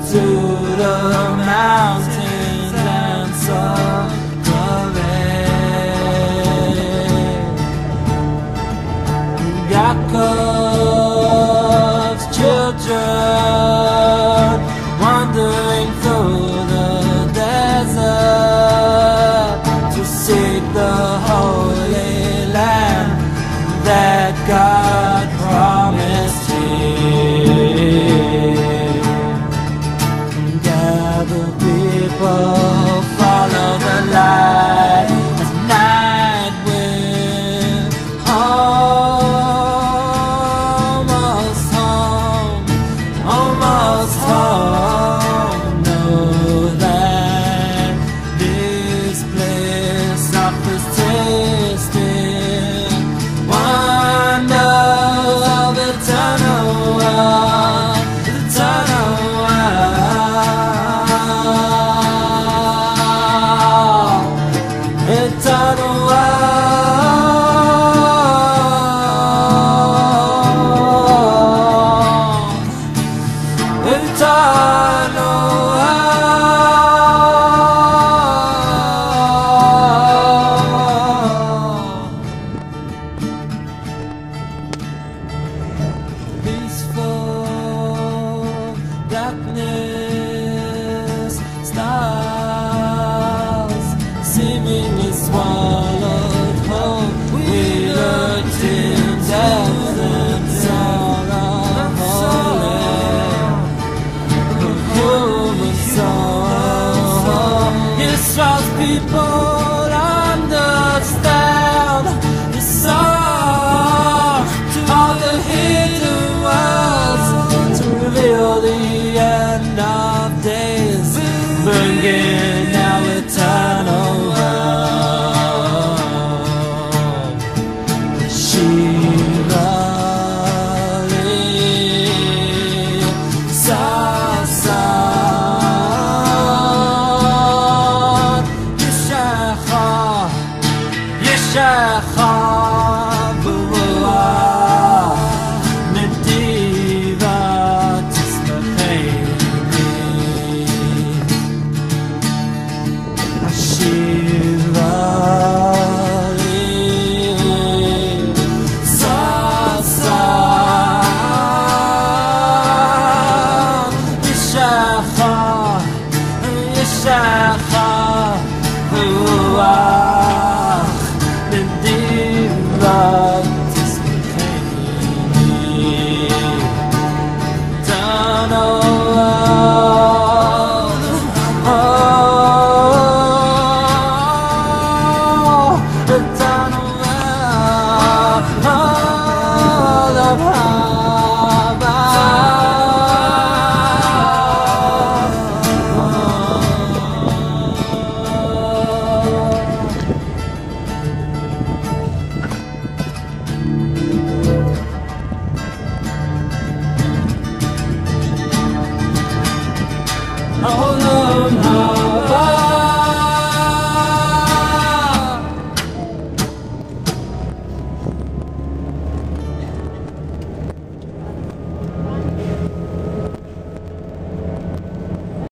to the mountains and saw glory. Yaakov's children wandering through the desert to seek the Holy Land that God promised him. Gather people, follow the light as night will almost home, almost home. Know that this place offers tasting wonder of eternal world, eternal world, eternal world, eternal peaceful darkness, stars seemingly swallowed whole. We looked in depth and sorrow, human soul. Israel's people understand the song to all the hidden worlds, to reveal the end of days, bringing our eternal world. Shiva Sasan Yeshecha Yeshecha B'ruach Nediva Tismacheni Shiva Sasan Yeshecha Yeshecha B'ruach Nediva Tismacheni eternal world, oh, eternal world of oh,